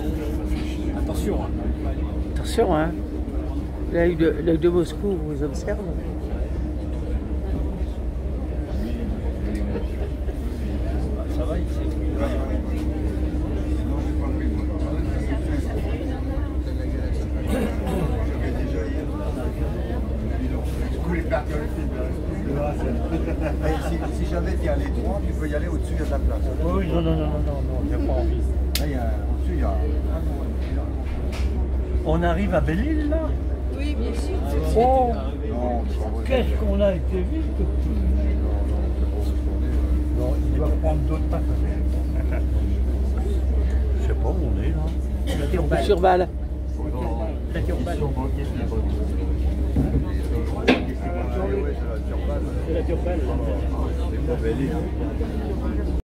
Attention, hein. Attention, hein. L'œil de Moscou vous observe. Ça va ici. Si jamais tu y allais droit, tu peux y aller au-dessus, il y a de la place. Oui, non, j'ai pas envie. Là, au-dessus, il y a. On arrive à Belle-Île là? Oui, bien sûr. Oh, Non, qu'est-ce qu'on a été vite! Non, il doit prendre d'autres passes. Je sais pas où on est là. Sur balle. La Turballe. C'est la Turballe. C'est la Turballe. C'est pas Belle-Île.